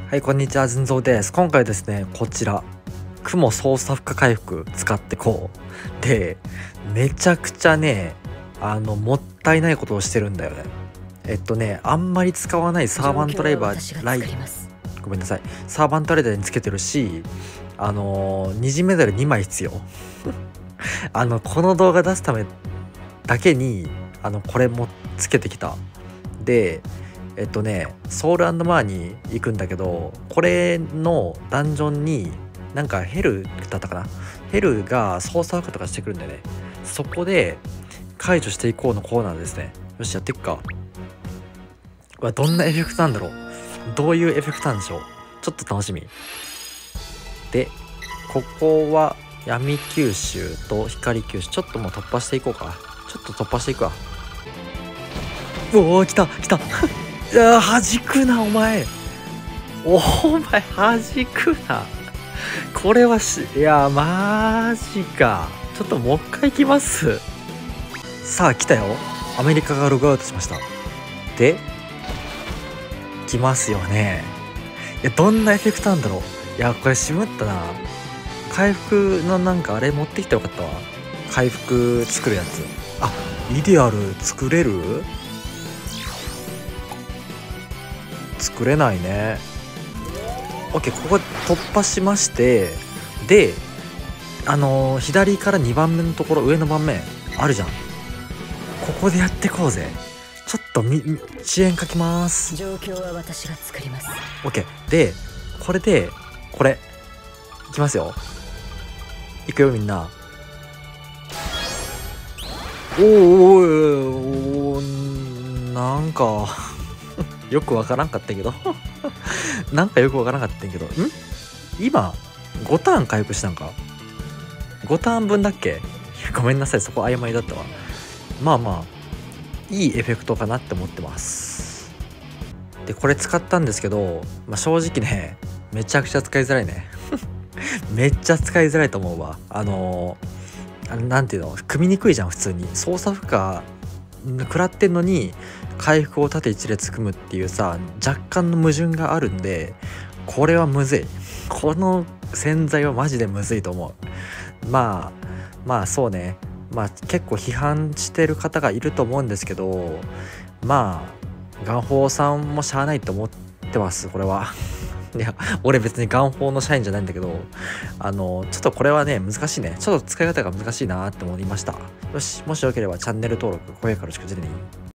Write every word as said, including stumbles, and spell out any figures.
はい、こんにちは、ずんぞうです。今回ですね、こちら雲操作負荷回復使ってこうで、めちゃくちゃね、あのもったいないことをしてるんだよね。えっとね、あんまり使わないサーバントライバーライごめんなさいサーバントライダーにつけてるし、あのー、二次メダルにまい必要あのこの動画出すためだけにあのこれもつけてきた。でえっとねソウル&マーに行くんだけど、これのダンジョンになんかヘルだったかな、ヘルが操作負荷とかしてくるんだよね。そこで解除していこうのコーナーですね。よし、やっていくか。わ、どんなエフェクトなんだろう、どういうエフェクトなんでしょう。ちょっと楽しみで、ここは闇吸収と光吸収、ちょっともう突破していこうか。ちょっと突破していくわ。おお、来た来たいや弾くなお前、お前弾くな、これはしいやマジか。ちょっともう一回行きます。さあ来たよ、アメリカがログアウトしました。で来ますよね。いやどんなエフェクトなんだろう。いやこれしむったな。回復のなんかあれ持ってきてよかったわ。回復作るやつ。あ、イデアル作れる？作れないね。 OK、 ここ突破しまして、であのー、左からにばんめのところ、上の盤面あるじゃん。ここでやってこうぜ。ちょっとみ遅延書きます。 状況は私が作ります。 OK で、これでこれいきますよ。いくよみんな。おーおーおー、なんかよくわからんかったけどなんかよくわからんかったけど、ん今ごターン回復したんか。ごターン分だっけ。ごめんなさい、そこ曖昧だったわ。まあまあいいエフェクトかなって思ってます。でこれ使ったんですけど、まあ、正直ねめちゃくちゃ使いづらいねめっちゃ使いづらいと思うわ。あのー、あのなんていうの、組みにくいじゃん普通に。操作負荷食らってんのに回復を縦一列組むっていうさ、若干の矛盾があるんで、これはむずい。この洗剤はマジでむずいと思う。まあまあそうね、まあ結構批判してる方がいると思うんですけど、まあガンホーさんもしゃあないと思ってますこれは。いや俺別にガンホーの社員じゃないんだけど、あのちょっとこれはね難しいね。ちょっと使い方が難しいなって思いました。よし、もしよければチャンネル登録、高評価よろしく。じゃあね。